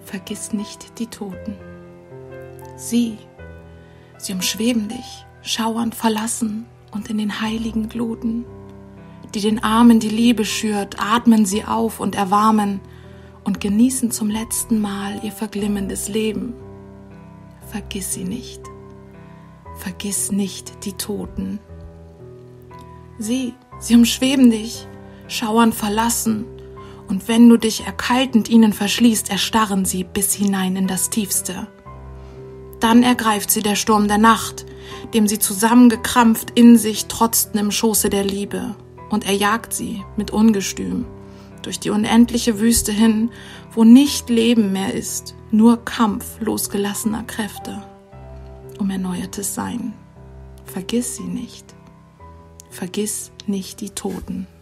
vergiss nicht die Toten. Sie umschweben dich, schauernd verlassen und in den heiligen Gluten, die den Armen die Liebe schürt, atmen sie auf und erwarmen und genießen zum letzten Mal ihr verglimmendes Leben. Vergiss sie nicht. Vergiss nicht die Toten. Sie umschweben dich, schauernd verlassen, und wenn du dich erkaltend ihnen verschließt, erstarren sie bis hinein in das Tiefste. Dann ergreift sie der Sturm der Nacht, dem sie zusammengekrampft in sich trotzten im Schoße der Liebe, und er jagt sie mit Ungestüm durch die unendliche Wüste hin, wo nicht Leben mehr ist, nur Kampf losgelassener Kräfte um erneuertes Sein. Vergiss sie nicht. Vergiss nicht die Toten.